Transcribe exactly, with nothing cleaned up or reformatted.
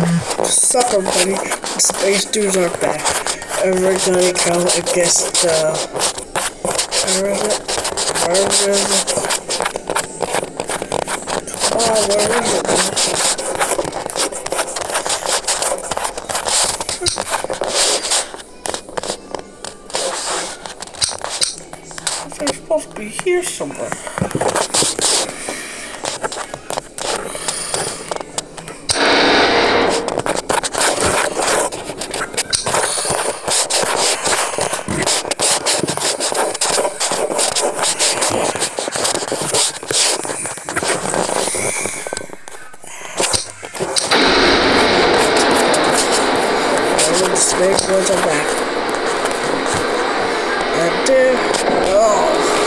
Sup everybody, Space Dudes are back. And we're gonna go against the... Where is it? Where is it? Oh, where is it? They're supposed to be here somewhere. Snake ones are back. And there, oh.